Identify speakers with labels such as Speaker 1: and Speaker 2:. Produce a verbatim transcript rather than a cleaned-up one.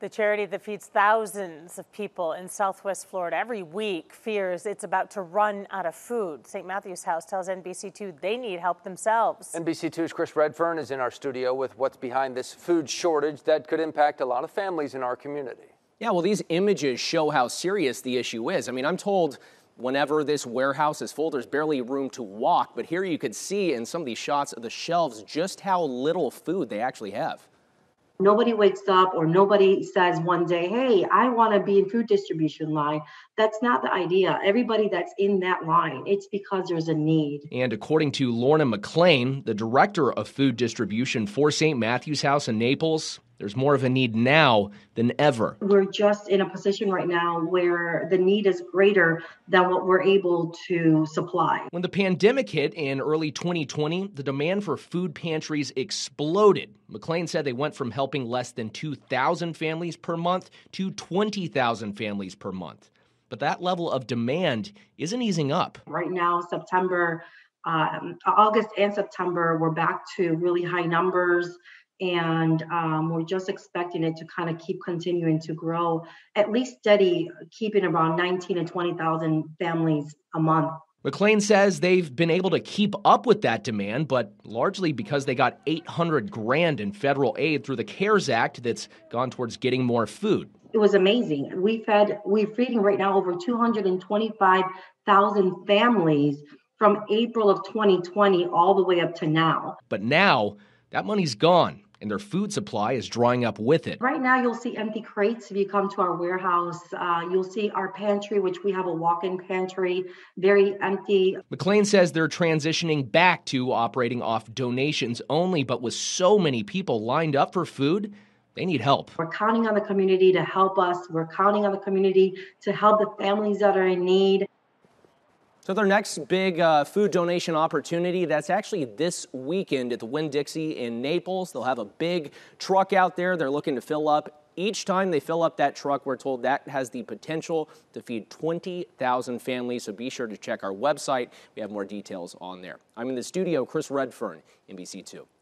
Speaker 1: The charity that feeds thousands of people in Southwest Florida every week fears it's about to run out of food. Saint Matthew's House tells N B C two they need help themselves.
Speaker 2: N B C two's Chris Redfern is in our studio with what's behind this food shortage that could impact a lot of families in our community.
Speaker 3: Yeah, well, these images show how serious the issue is. I mean, I'm told whenever this warehouse is full, there's barely room to walk. But here you could see in some of these shots of the shelves just how little food they actually have.
Speaker 4: Nobody wakes up or nobody says one day, hey, I want to be in food distribution line. That's not the idea. Everybody that's in that line, it's because there's a need.
Speaker 5: And according to Lorna McLean, the director of food distribution for Saint Matthew's House in Naples, there's more of a need now than ever.
Speaker 4: We're just in a position right now where the need is greater than what we're able to supply.
Speaker 5: When the pandemic hit in early twenty twenty, the demand for food pantries exploded. McLean said they went from helping less than two thousand families per month to twenty thousand families per month. But that level of demand isn't easing up.
Speaker 4: Right now, September, um, August and September, we're back to really high numbers. And um, we're just expecting it to kind of keep continuing to grow, at least steady, keeping around nineteen and twenty thousand families a month.
Speaker 5: McLean says they've been able to keep up with that demand, but largely because they got eight hundred grand in federal aid through the CARES Act that's gone towards getting more food.
Speaker 4: It was amazing. We fed, we're feeding right now over two hundred twenty-five thousand families from April of twenty twenty all the way up to now.
Speaker 5: But now that money's gone, and their food supply is drying up with it.
Speaker 4: Right now, you'll see empty crates if you come to our warehouse. Uh, you'll see our pantry, which we have a walk-in pantry, very empty.
Speaker 5: McLean says they're transitioning back to operating off donations only, but with so many people lined up for food, they need help.
Speaker 4: We're counting on the community to help us. We're counting on the community to help the families that are in need.
Speaker 3: So their next big uh, food donation opportunity, that's actually this weekend at the Winn-Dixie in Naples. They'll have a big truck out there they're looking to fill up. Each time they fill up that truck, we're told that has the potential to feed twenty thousand families. So be sure to check our website. We have more details on there. I'm in the studio, Chris Redfern, N B C two.